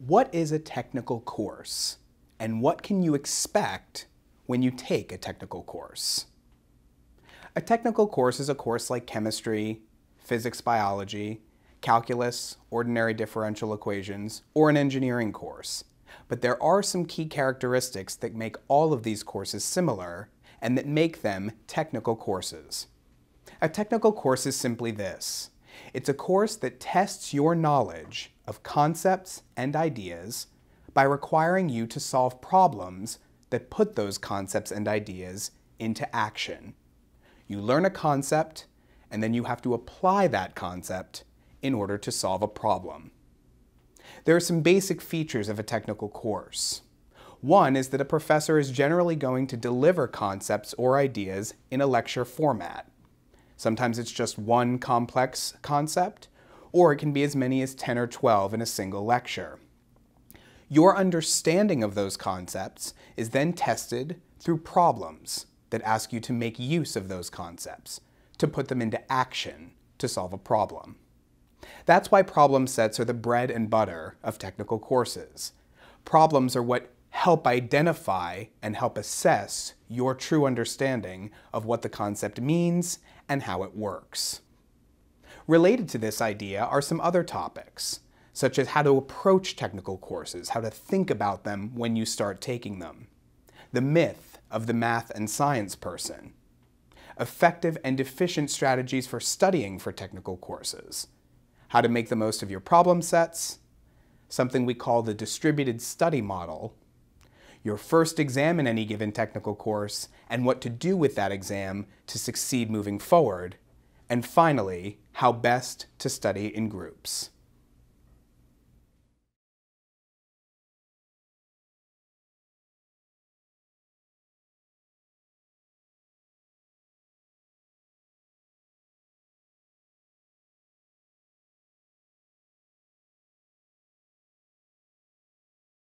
What is a technical course, and what can you expect when you take a technical course? A technical course is a course like chemistry, physics, biology, calculus, ordinary differential equations, or an engineering course. But there are some key characteristics that make all of these courses similar and that make them technical courses. A technical course is simply this. It's a course that tests your knowledge of concepts and ideas by requiring you to solve problems that put those concepts and ideas into action. You learn a concept, and then you have to apply that concept in order to solve a problem. There are some basic features of a technical course. One is that a professor is generally going to deliver concepts or ideas in a lecture format. Sometimes it's just one complex concept, or it can be as many as 10 or 12 in a single lecture. Your understanding of those concepts is then tested through problems that ask you to make use of those concepts, to put them into action to solve a problem. That's why problem sets are the bread and butter of technical courses. Problems are what help identify and help assess your true understanding of what the concept means and how it works. Related to this idea are some other topics, such as how to approach technical courses, how to think about them when you start taking them, the myth of the math and science person, effective and efficient strategies for studying for technical courses, how to make the most of your problem sets, something we call the distributed study model, your first exam in any given technical course, and what to do with that exam to succeed moving forward, and finally, how best to study in groups.